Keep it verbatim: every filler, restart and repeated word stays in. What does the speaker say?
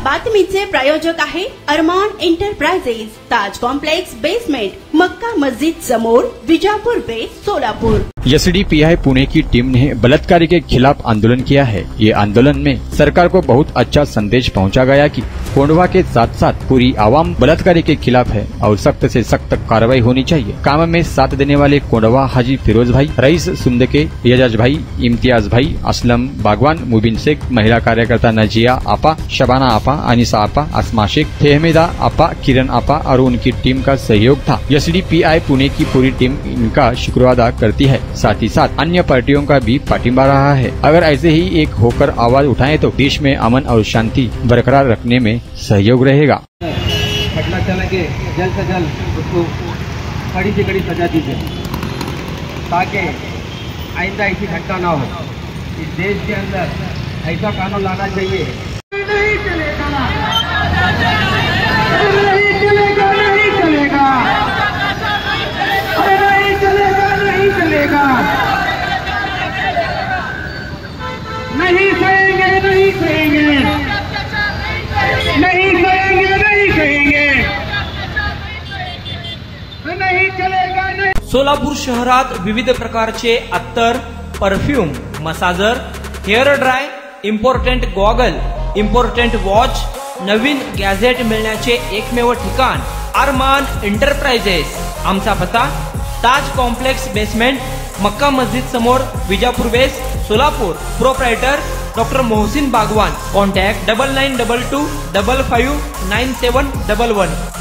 बातमीचे प्रायोजक आहे Arman enterprises, Taj complex basement, Makka Masjid समोर, Vijapur base, Solapur. S D P I Pune की टीम ने बलात्कारी के खिलाफ आंदोलन किया है। ये आंदोलन में सरकार को बहुत अच्छा संदेश पहुंचा गया कि कोंडवा के साथ साथ पूरी आवाम बलात्कारी के खिलाफ है और सख्त से सख्त कार्रवाई होनी चाहिए। काम में साथ देने वाले कोंडवा हाजी फिरोज भाई, रईस सुंदके, एजाज भाई, इम्तियाज भाई, असलम बागवान, मुबिन शेख, महिला कार्यकर्ता नजिया आपा, शबाना आपा, अनिसा आपा, अस्मा शेख, फेहमेदा आपा, किरण आपा और उनकी टीम का सहयोग था। S D P I Pune की पूरी टीम इनका शुक्रिया अदा करती है। साथ ही साथ अन्य पार्टियों का भी पार्टिंबा रहा है। अगर ऐसे ही एक होकर आवाज उठाएं तो देश में अमन और शांति बरकरार रखने में सहयोग रहेगा। घटना चला के जल्द से जल्द उसको कड़ी से कड़ी सजा दीजिए ताकि आइंदा ऐसी घटना ना हो। इस देश के अंदर ऐसा कानून लाना चाहिए। नहीं चलेगा, नहीं चलेगा, नहीं चलेगा, अरे नहीं चलेगा, नहीं चलेगा, नहीं सहेंगे, नहीं सहेंगे, नहीं सहेंगे, नहीं सहेंगे, नहीं चलेगा, नहीं। सोलापूर शहरात विविध प्रकारचे अत्तर, perfume, massager, hair dry, important goggle, important watch, नवीन गॅझेट मिळण्याचे एकमेव ठिकाण अरमान एंटरप्राइजेस। आमचा पत्ता ताज कॉम्प्लेक्स बेसमेंट, मक्का मस्जिद समोर, Vijapur base, Solapur. Proprietor doctor Mohsin Bagwan. Contact double nine double two double five nine seven double one.